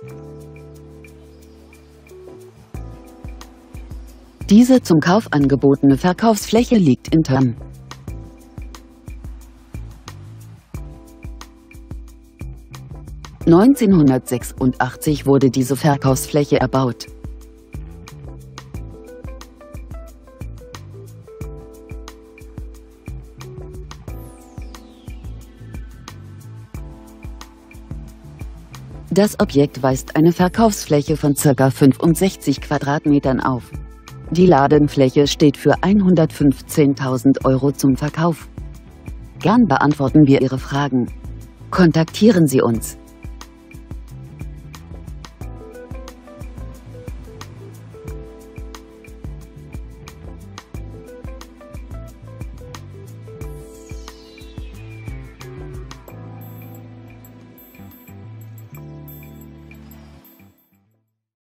Diese zum Kauf angebotene Verkaufsfläche liegt in Thörn. (1986) wurde diese Verkaufsfläche erbaut. Das Objekt weist eine Verkaufsfläche von ca. 65 Quadratmetern auf. Die Ladenfläche steht für 115.000 € zum Verkauf. Gern beantworten wir Ihre Fragen. Kontaktieren Sie uns.